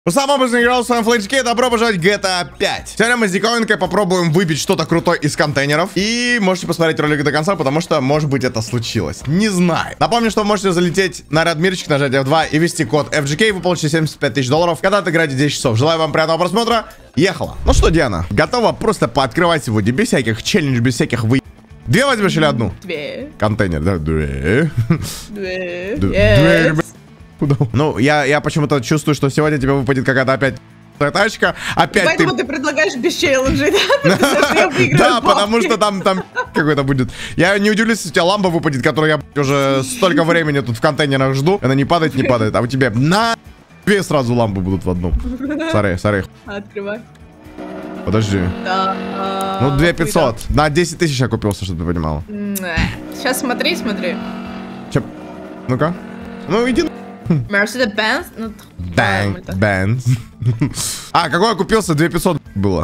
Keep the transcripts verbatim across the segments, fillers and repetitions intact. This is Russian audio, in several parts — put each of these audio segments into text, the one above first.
Самый обычный играл с вами Флэчки, добро пожаловать в джи ти эй пять. Сегодня мы с Диковинкой попробуем выбить что-то крутое из контейнеров. И можете посмотреть ролик до конца, потому что, может быть, это случилось. Не знаю. Напомню, что вы можете залететь на Радмирчик, нажать эф два и ввести код эф джи кей, вы получите семьдесят пять тысяч долларов, когда отыграете десять часов. Желаю вам приятного просмотра. Ехала. Ну что, Диана, готова просто пооткрывать сегодня без всяких челленджей, без всяких вы... Две возьмешь или одну? Две. Контейнер, да? Две. Две. Две. Ну, я, я почему-то чувствую, что сегодня тебе выпадет какая-то опять тачка. Опять Поэтому ты... ты предлагаешь без челленджей, да? Да, потому что там, там какой-то будет. Я не удивлюсь, если у тебя лампа выпадет, которую я уже столько времени тут в контейнерах жду. Она не падает, не падает. А у тебя на две сразу лампы будут в одном. Сорей, сорей. Открывай. Подожди. Да. Ну, две пятьсот. На десять тысяч я купился, чтобы ты понимала. Сейчас смотри, смотри. Че? Ну-ка. Ну, иди. Mercedes-Benz. Bang, Benz. А, какой я купился? две пятьсот было.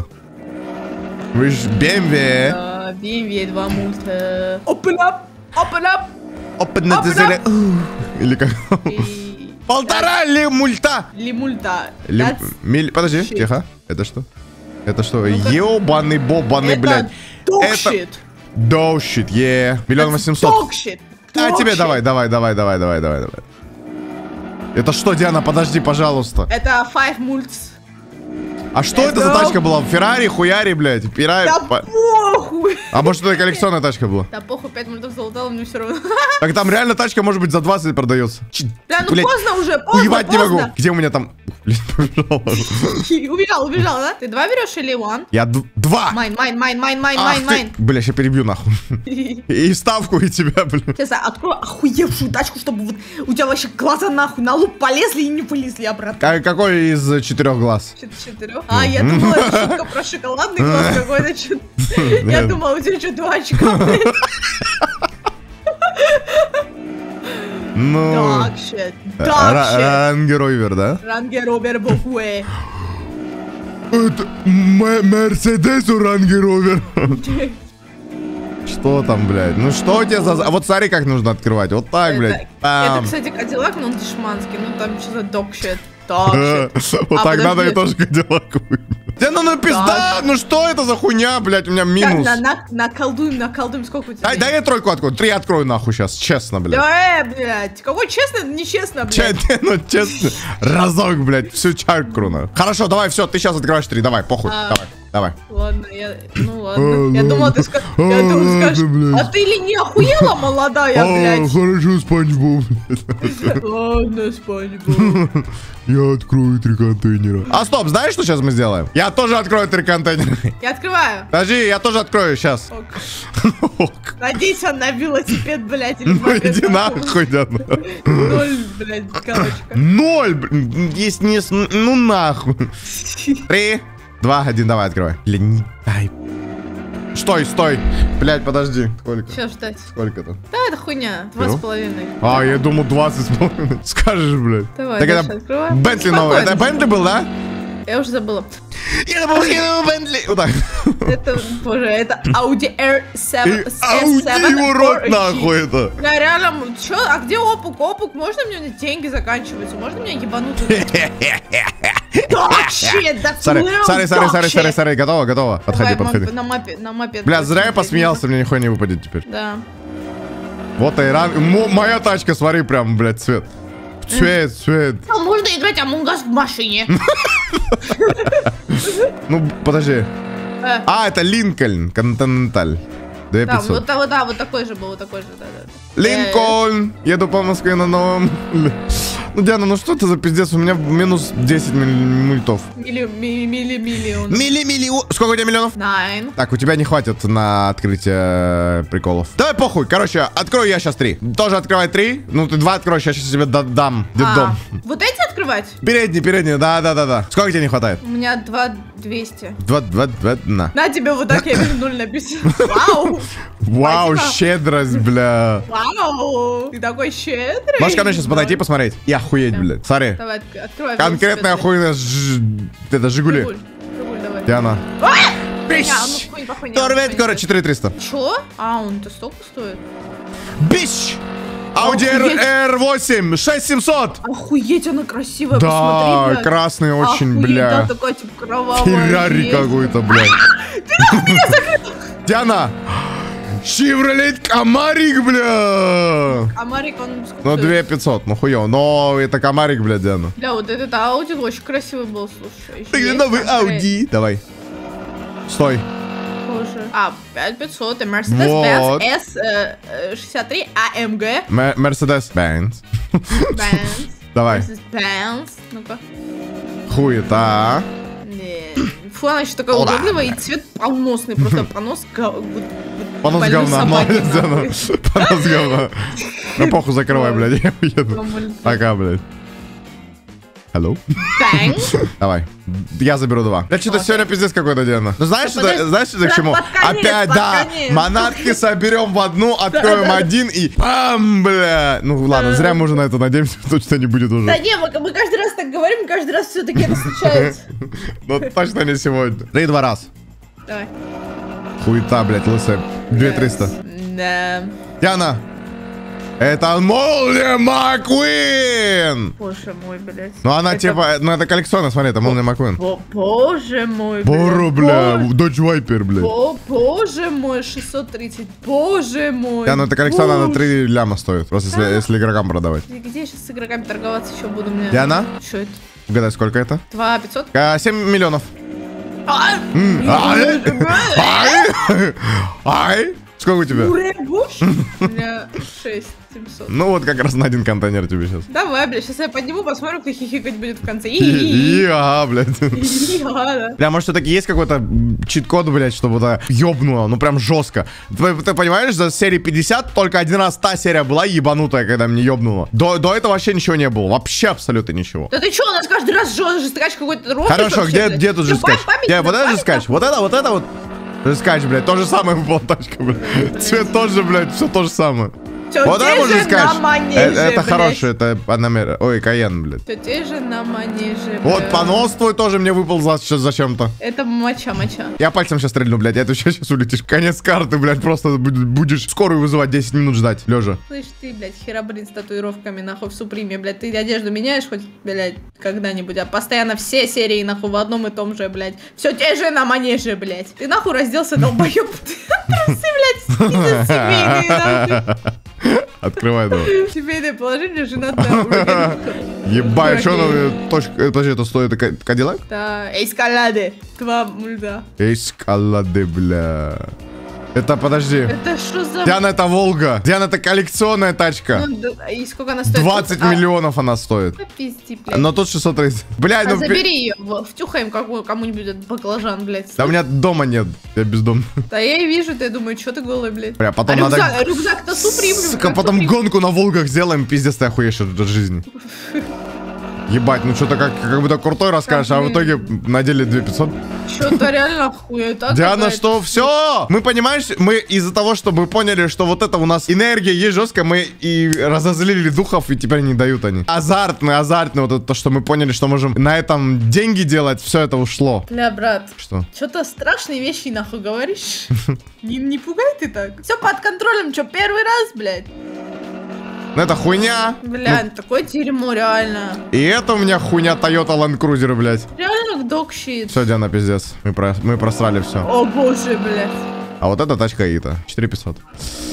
Вы ж би эм дабл ю. би эм дабл ю два мульта. Open up! Open up! Open up! Или как? Полтора ли мульта! Ли мульта. Подожди, тихо. Это что? Это что? Ебаный бобаный, блядь. Это доушит, е. Миллион восемьсот. А тебе давай, давай, давай, давай, давай, давай, давай. Это что, Диана, подожди, пожалуйста. Это пять мультс. А что это за тачка была? Феррари, хуяри, блядь. Феррари. Да похуй. А может это коллекционная тачка была? Да похуй, пять мультов залутала, мне все равно. Так там реально тачка может быть за двадцать продается. Да ну поздно уже, поздно, уебать не могу. Где у меня там... Убежал, убежал, да? Ты два берешь или one? Я два. Майн, майн, майн, майн, майн, майн, майн. Бля, сейчас перебью нахуй. И ставку, и тебя, бля. Сейчас я открою охуевшую тачку, чтобы вот у тебя вообще глаза нахуй на луп полезли и не полезли обратно. Какой из четырех глаз? Четырех? А, я думала, шутка про шоколадный глаз какой-то. Я думала, у тебя что, два очка, блядь. Ну... Так, щит. Так, щит. Рангеровер, да? Рангеровер бухуэ. Это Мерседес у Рангеровер. Что там, блядь? Ну что у тебя за... А вот смотри, как нужно открывать. Вот так, блядь. Это, кстати, Кадиллак, но он дешманский. Ну там что за док щит. Так, щит. Вот так надо и тоже Кадиллак. Да ну ну пизда, ну что это за хуйня, блядь, у меня минус. Так, на, на, наколдуем, наколдуем, сколько у тебя? Дай, дай я тройку открою, три открою нахуй сейчас, честно, блядь. Да, э, блядь, какой честно, это нечестно, блядь. Че, ну честно, разок, блядь, всю чарку, нахуй. Хорошо, давай, все, ты сейчас открываешь три, давай, похуй, а, давай, давай. Ладно, я, ну ладно, а, я думала, ты скажешь, я думала, скажешь, а ты ли не охуела, молодая, блядь? Хорошо, Спанч Боб. Ладно, Спанч Боб. Я открою три контейнера. А стоп, знаешь, что сейчас мы сделаем? Я тоже открою три контейнера. Я открываю. Подожди, я тоже открою сейчас. Ок. Надеюсь, он на велосипед, блядь, или ну иди нахуй, Диана. Ноль, блядь, галочка. Ноль, блядь, есть не... Ну нахуй. Три, два, один, давай, открывай. Бля, не дай. Стой, стой. Блядь, подожди. Сколько? Сейчас ждать. Сколько-то? Да, это хуйня. Два с половиной. А, я думал двадцать с половиной. Скажешь, блядь. Давай, так это открываем. Бентли новый. Это Бентли был, да? Я уже забыла. Я забыл, я Бентли. Вот так. Это, боже, это Audi эр семь. Audi его рот нахуй это. Да, реально, чё? А где опук? Опук, можно мне деньги заканчиваются? Можно меня ебануть? Так, щит, да Смотри, смотри, смотри, смотри, смотри, смотри, готово, готово. Подходи, подходи. На мапе, на мапе. Бля, зря я посмеялся, мне нихуя не выпадет теперь. Да. Вот Айран. Моя тачка, смотри, прям, блядь, цвет. Цвет, цвет. А можно играть Among Us в машине? Ну, подожди. А, это Линкольн, Континенталь. две тысячи пятьсот. Да, вот, да, вот такой же был, вот такой же, да, да. Линкольн! Еду по Москве на новом. Ну, Диана, ну что это за пиздец? У меня минус десять мультов. Милли, милли, милли, миллион. Милли, миллион. Сколько у тебя миллионов? Nine. Так, у тебя не хватит на открытие приколов. Давай похуй, короче, открою я сейчас три. Тоже открывай три. Ну, ты два откроешь, я сейчас тебе дам. Детдом. Вот эти открывать? Передний, передний, да-да-да-да. Сколько тебе не хватает? У меня два двести. Два, два, два, на. На тебе вот так, я вижу нуль написано. Вау. Вау, щедрость, бля. Вау, ты такой щедрый. Можешь ко мне сейчас подойти и посмотреть? И охуеть, блядь. Смотри. Давай, открывай. Конкретная охуенная это Жигули. Диана. Торвет, короче, четыре триста. Чё? А, он-то столько стоит? Бич! Audi эр восемь, шесть семьсот. Охуеть, она красивая, Да, посмотри, блядь. красный очень, Охуеть, бля. да, такая, типа, кровавая. Феррари какой-то, блядь. Диана! Chevrolet Камарик, бля! Камарик, он... Ну, две тысячи пятьсот, ну хуёво. Но это Камарик, бля, Диана. Бля, вот этот Ауди очень красивый был, слушай. Ты новый Audi. Давай. Стой. Боже. А, пять тысяч пятьсот, и Mercedes-Benz Вот. эс шестьдесят три эй эм джи. Mercedes-Benz. Benz. Давай. Mercedes-Benz. Ну-ка. Хуета. Не. Фу, она еще такая О, да. удобливая, и цвет поносный, просто понос... га- вот- вот Понос больной говна. собаки, Молодец, Диана. нахуй. Понос говна. Ну, похуй, закрывай, блядь, я уеду. Нормально. Пока, блядь. Hello? Bang. Давай. Я заберу два. Да что-то Окей. сегодня пиздец какой-то, Диана. Ну знаешь, Да что, подожди, знаешь, что к под- чему? под конец, Опять, под да, конец. манатки соберем в одну, откроем Да, да. один и пам, бля. Ну ладно, зря мы уже на это надеемся, точно не будет Да уже. не, мы, мы каждый раз так говорим, каждый раз все-таки это случается. Ну точно не сегодня. Да и два раз. Давай. Хуета, блядь, лысая. две тысячи триста. Да. Диана. Это Молния Маккуин! Боже мой, блядь. Ну она Это- типа, ну это коллекционная, смотри, это Молния Маккуин. Бо- Боже мой, блядь. Бору, бля, Боже- Dodge Viper, бля. Бо- Боже мой, шестьсот тридцать. Боже мой. Да, ну это коллекционная на Боже. три ляма стоит. Просто если, Да. если игрокам продавать. И где я сейчас с игроками торговаться еще буду? Мне... Диана? Что это? Угадай, сколько это? два пятьсот? А, семь миллионов. А! М, Ай! Ай! Ай! Сколько у тебя? Уребуш? У меня шесть семьсот. Ну вот как раз на один контейнер тебе сейчас. Давай, бля, сейчас я подниму, посмотрим, кто хихикать будет в конце. И, и, ага, блядь. И, ага, да. Бля, может, все-таки есть какой-то м, чит-код, блядь, чтобы это ёбнуло, ну прям жестко. Ты, ты понимаешь, за серии пятьдесят только один раз та серия была ебанутая, когда мне ёбнуло. До, до этого вообще ничего не было, вообще абсолютно ничего. Да ты чё, у нас каждый раз жё- жесткач какой-то рофл Хорошо, вообще, где, блядь? где тут Ты жескач? память Где, на вот это память жескач, на- вот это, вот это вот. Жескач, блядь, то же самое была тачка, блядь. Цвет тоже, блядь, все то же самое. Всё Вот те это же жескач. на манеже, Это, это блядь. хороший, это Панамера. Ой, Каен, блядь. Всё те же на манеже, Вот блядь. понос твой тоже мне выпал за, сейчас зачем-то. Это моча, моча. Я пальцем сейчас стрельну, блядь, а ты сейчас улетишь. Конец карты, блядь, просто буд- будешь скорую вызывать, десять минут ждать, лежа. Слышь, ты, блядь, херобрин с татуировками, нахуй, в Суприме, блядь, ты одежду меняешь хоть, блядь, когда-нибудь, а постоянно все серии, нахуй, в одном и том же, блядь. Все те же на манеже, блядь. Ты, нахуй, разделся, долбоёб. Трусы, блядь, из-за семейные, нахуй. Открывай, давай. Семейное положение, женатая уровень. Ебать, что Дураки. она, точка, э, подожди, это стоит это ка- Кадиллак? Да, эскалады. Два мульда. Эскалады, бля. Это, подожди. Это что за... Диана, это Волга. Диана, это коллекционная тачка. Ну, да, и сколько она стоит? двадцать А, миллионов она стоит. да пизди, блядь. Но тут шестьсот тридцать. Блядь, А ну... пи- забери ее, втюхаем какую- кому-нибудь этот баклажан, блядь. Да у меня дома нет, я бездомный. Да я и вижу, ты, я думаю, что ты голый, блядь. Бля, потом а надо- рюкзак, рюкзак-то Суприм, Сука, рюкзак потом Суприм. гонку на Волгах сделаем, пиздец, ты охуеешь от от жизни. Ебать, ну что-то как, как будто крутой расскажешь, а в итоге на деле две тысячи пятьсот. Что-то реально хуета. Диана, какая-то. что, все? Мы, понимаешь, мы из-за того, что мы поняли, что вот это у нас энергия есть жесткая, мы и разозлили духов, и теперь не дают они. Азартный, азартный, вот это то, что мы поняли, что можем на этом деньги делать, все это ушло. Бля, брат, Что? что-то страшные вещи нахуй говоришь. Не, не пугай ты так. Все под контролем, что первый раз, блядь. Ну это хуйня. Бля, такое дерьмо, реально. И это у меня хуйня Toyota Land Cruiser, блядь. Реально док-щит. Все, Диана, пиздец. Мы, про, мы просрали все. О боже, блядь. А вот эта тачка Аита. четыре тысячи пятьсот.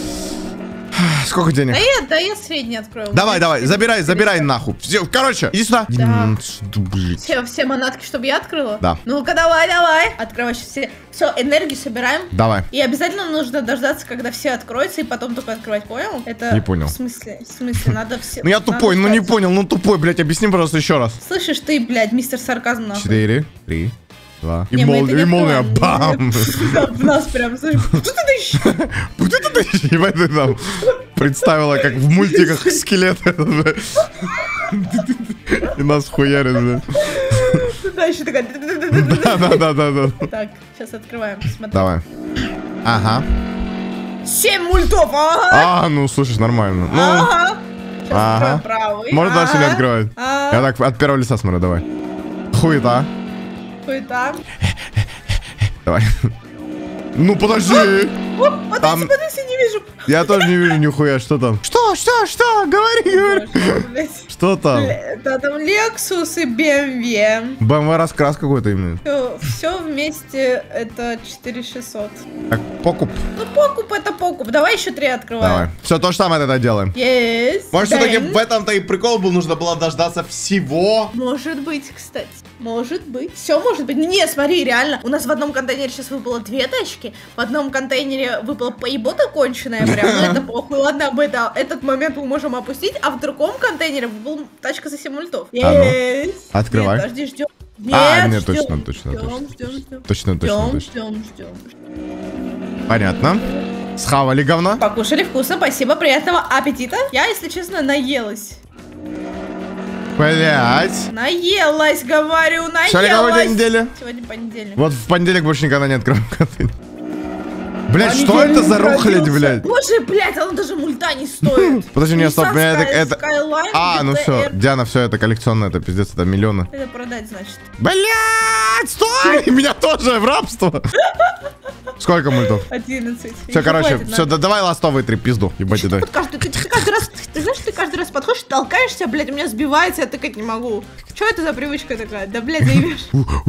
Сколько денег? Да я, да я средний открою. Давай, давай, забирай, забирай нахуй. Все, короче, иди сюда. Да. М, блядь. Все, все манатки, чтобы я открыла? Да. Ну-ка, давай, давай. Открывай сейчас все. Все, энергию собираем. Давай. И обязательно нужно дождаться, когда все откроются, и потом только открывать, понял? Это... Не понял. В смысле? В смысле? Надо все... Ну я надо тупой, ну не ждать. понял, ну тупой, блядь, объясни, пожалуйста, еще раз. Слышишь ты, блядь, мистер Сарказм, нахуй. Четыре, три, два. И Не, мы это молния, не и молния, открываем. бам. Да, в нас прям, слышишь? Что ты дышишь? Вот это ты, ебать, ты там представила, как в мультиках скелеты. И нас хуярят, блядь. Да, еще такая... Да, да, да, да, да. Так, сейчас открываем, смотри. Давай. Ага. Семь мультов, ага! А, ну, слушай, нормально. Ну, Ага. Сейчас ага. откроем правый. можно дальше не Ага. открывать. Ага. Я так от первого лица смотрю, давай. Хуета. Хуета. Давай. Ну, подожди. Оп, смотри, Там- смотри, я не вижу. Я тоже не вижу нихуя, что там. Что? Что, что, что? Говори, говори. Боже, блядь. Что там? Да, там Lexus и бэ эм вэ. бэ эм вэ раскрас какой-то имеет. Все, все вместе это четыре тысячи шестьсот. Так, покуп. Ну, покуп это покуп. Давай еще три открываем. Давай. Все, то же самое тогда делаем. Есть. Может, все-таки в этом-то и прикол был, нужно было дождаться всего. Может быть, кстати. Может быть. Все может быть. Не, смотри, реально. У нас в одном контейнере сейчас выпало две тачки. В одном контейнере выпало поебота конченая прям. Ну, это похуй. Ладно, об это, этот момент мы можем опустить. А в другом контейнере выпала тачка за семь ультов. А ну, Есть. открывай. Нет, подожди, ждем. Нет, А, нет, ждем, точно, точно, ждем, точно. ждем, ждем. Точно, точно, Ждем, точно. ждем, ждем. Понятно. Схавали говно. Покушали вкусно, спасибо, приятного аппетита. Я, если честно, наелась. Блять. Наелась, говорю, наелась. Сегодня какой день недели? Сегодня понедельник. Вот в понедельник больше никогда не откроем контейнер. Блять, что Понедельник это за рухлядь, родился. блядь? Боже, блять, оно даже мульта не стоит. Подожди, не, стоп, Nissan меня это... Sky- это... Skyline, А, ну джи ти все, ар. Диана, все, это коллекционное, это пиздец, это миллионы. Это продать, значит. Блять, стой! Меня тоже в рабство. Сколько мультов? одиннадцать. Все, короче, все, да, давай ластовые три, пизду. Ебать, Ты, дай. вот каждый, ты, ты каждый раз, ты знаешь, ты каждый раз подходишь, толкаешься, блядь, у меня сбивается, я тыкать не могу. Что это за привычка такая? Да, блядь, заебешь.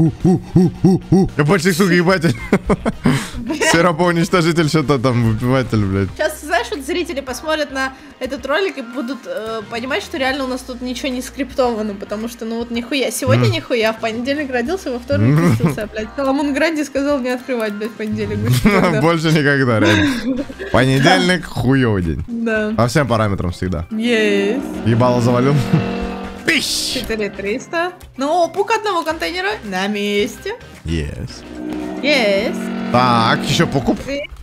Я больше, сука, ебатель. Серопоуничтожитель, что-то там, выпиватель, блядь. Сейчас, знаешь, вот зрители посмотрят на этот ролик и будут э, понимать, что реально у нас тут ничего не скриптовано, потому что, ну вот нихуя. Сегодня нихуя, в понедельник родился, во вторник крестился, блядь. Соломон Гранди сказал не открывать, блядь, в понедельник. больше никогда. Больше никогда, реально. Понедельник, хуёвый день. Да. По всем параметрам всегда. Есть. Ебало завалил. Пищ! четыре триста. Ну, пук одного контейнера на месте. Есть. Есть. Так, еще покуп.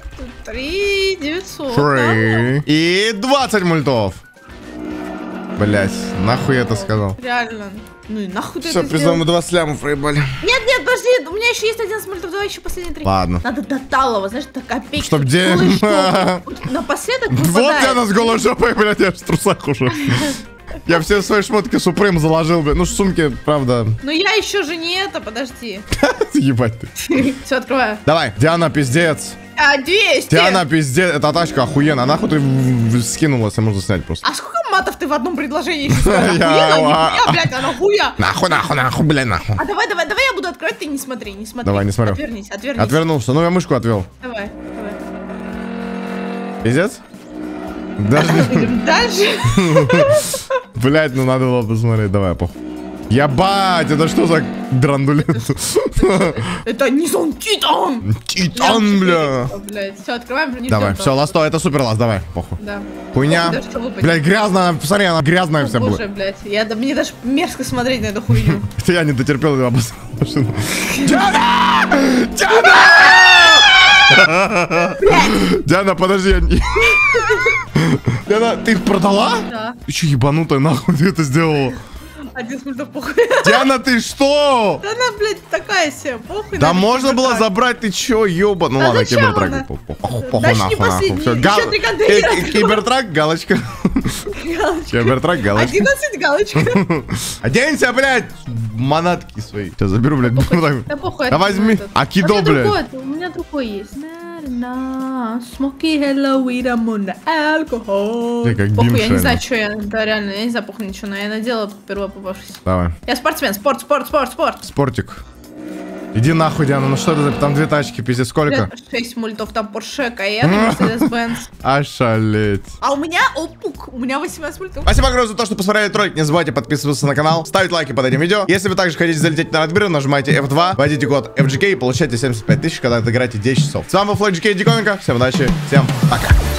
три девятьсот. Три. И двадцать мультов. Блять, нахуй я это сказал. Реально. Ну и нахуй ты Все, это признал, мы сделал? два слямов проебали. Нет, нет, подожди, у меня еще есть одиннадцать мультов, давай еще последние три. Ладно. Надо до талого, знаешь, до копейки. Чтоб чтобы где- голой жопой. Вот напоследок Вот выпадает. я нас голой жопой, блядь, я в трусах уже. Я все свои шмотки Суприм заложил, блядь. Ну, сумки, правда. Ну я еще же не это, подожди. Ебать ты. Все, открываю. Давай, Диана, пиздец. А, двести. Диана, пиздец. Эта тачка охуенная. Нахуй ты в- в- скинула, если можно снять просто. А сколько матов ты в одном предложении еще сказал? Я- Хуя, а- нихуя, блядь, она хуя. Нахуй, нахуй, нахуй, блядь, нахуй. А давай, давай, давай я буду открывать, ты не смотри, не смотри. Давай, не смотрю. Отвернись, отвернись. Отвернулся. Ну, я мышку отвел. Давай, давай. Пиздец? Даже не... Идем дальше. Блять, ну надо было посмотреть. Давай, похуй. Ебать, это что за драндулет? Это Nissan Titan. Титан, бля. Блядь, все, открываем. не Давай, ждём все, ласто, это супер ласт, давай, похуй. Да. Хуйня. Ой, да что выпадет? Блять, грязно, она- посмотри, она грязная вся Боже, была. блядь, я, да, мне даже мерзко смотреть на эту хуйню. Это я не дотерпел и обоссал машину. Диана! Диана! Диана, подожди, я не... Диана, ты их продала? Да. Ты че ебанутая, нахуй ты это сделала? Один смысл похуй. Диана, ты что? Да она, блядь, такая себе, похуй. Да на можно весь было трак. забрать, ты чё, ёба? Ну Да ладно, зачем кибертрак. она? Похуй, похуй, похуй, Дальше не нахуй, нахуй. последний, Всё, еще гал- три контейнера Ки- ки- открою. Кибертрак, галочка. Галочка. Кибертрак, галочка. одиннадцать галочка. Оденься, блядь, манатки свои. Сейчас заберу, блядь. вот так. Да похуй. Да это возьми. этот. Акидо, А у меня блядь. другой, У меня другой есть. На, Смоки, hello, weed, амуна, алкоголь. Ты как Похуй, я бимша, не знаю, ну. что я, да реально, я не знаю, похуй ничего, но я надела первое попавшись. Давай. Я спортсмен, спорт, спорт, спорт, спорт. Спортик. Иди нахуй, Диана, ну что это за... Там две тачки, пиздец, сколько? шесть мультов, там Porsche Cayenne, Mercedes-Benz. Ошалеть. А у меня опук, у меня восемнадцать мультов. Спасибо огромное за то, что посмотрели этот ролик. Не забывайте подписываться на канал, ставить лайки под этим видео. Если вы также хотите залететь на Радбир, нажимайте эф два, вводите код эф джи кей и получайте семьдесят пять тысяч, когда отыграете десять часов. С вами был Флой джи кей Диковенко. Всем удачи, всем пока.